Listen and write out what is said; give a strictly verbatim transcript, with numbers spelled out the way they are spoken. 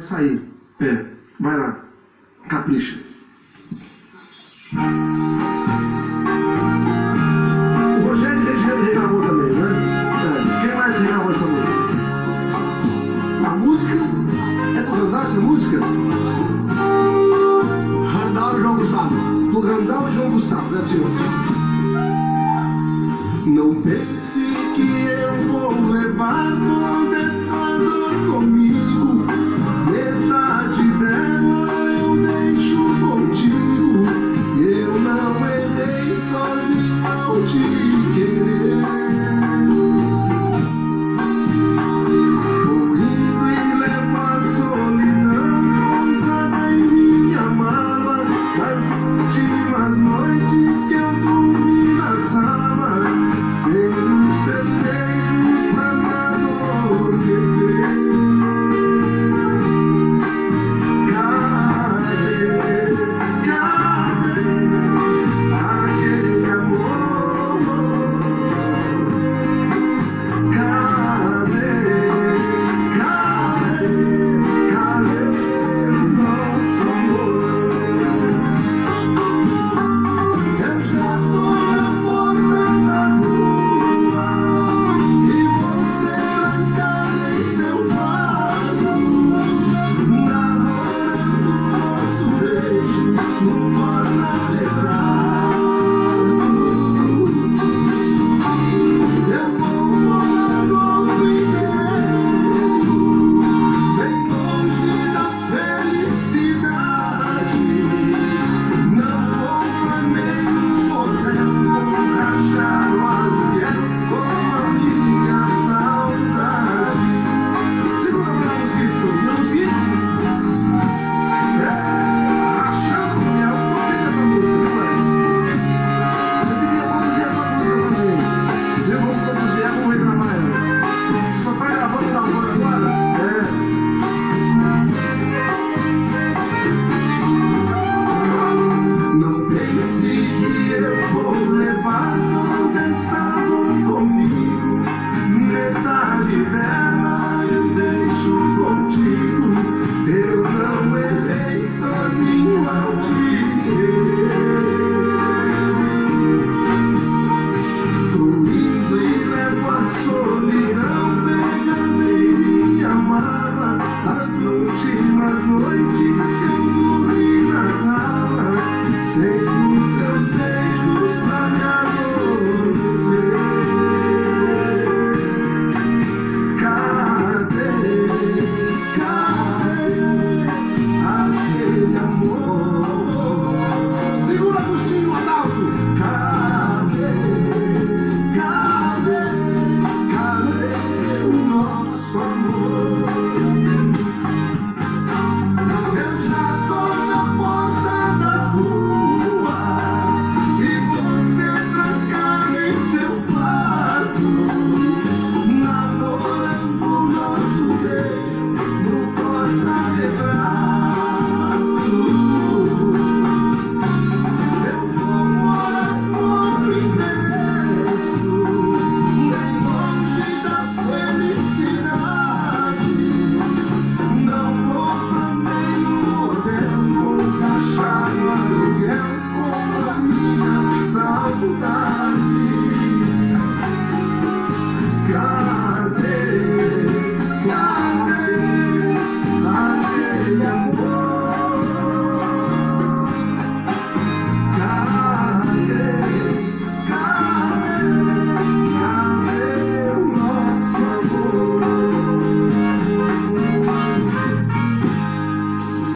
Sair. É, vai lá. Capricha. O Rogério Regiano regravou também, né? É. Quem mais regravou essa música? A música é do Randall, essa música? Randall e João Gustavo. Do Randall e João Gustavo, né, senhor? Não pense que eu vou levar toda essa dor comigo. Metade dela eu deixo contigo. Eu não errei sozinho ao te querer. Tô indo e levo a solidão contada em minha mala. Das últimas noites que eu dormi na sala, sem os seus beijos pra me enlouquecer. Solidão pegando em minha mala, as últimas noites